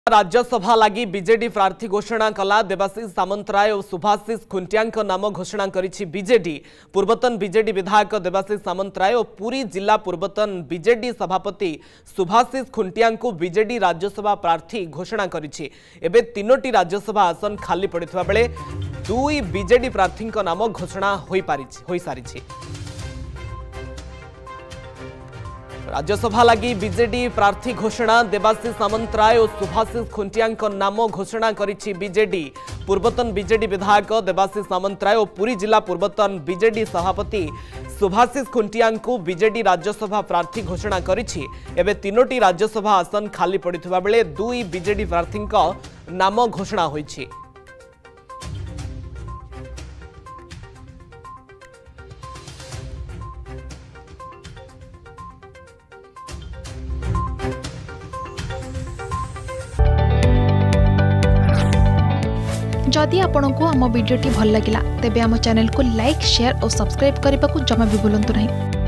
राज्यसभा लगी बीजेडी प्रार्थी घोषणा कला देवाशीष सामंतराय और सुभाषिष खुंटिया नाम घोषणा करिछि बीजेडी। पूर्वतन बीजेडी विधायक देवाशीष सामंतराय और पुरी जिला पूर्वतन बीजेडी सभापति सुभाषिष खुंटिया बीजेडी राज्यसभा प्रार्थी घोषणा करिछि। एबे तीनोटी राज्यसभा आसन खाली पड़िथिबा बेले दुई बीजेडी प्रार्थी नाम घोषणा होई सारिछि। राज्यसभा लगी बीजेडी प्रार्थी घोषणा देवाशीष सामंतराय और सुभाषिष खुंटिया नाम घोषणा करिछि बीजेडी। पूर्वतन बीजेडी विधायक देवाशीष सामंतराय और पुरी जिला पूर्वतन बीजेडी सभापति सुभाषिष खुंटिया बीजेडी राज्यसभा प्रार्थी घोषणा करिछि। एबे तीनोटी राज्यसभा आसन खाली पड़िथिबा बेले दुई बीजेडी प्रार्थी नाम घोषणा होइछि। जदि आपंक आम भिडी भल लगा तेब आम चैनल को लाइक शेयर और सब्सक्राइब करने को जमा भी भूलु नहीं।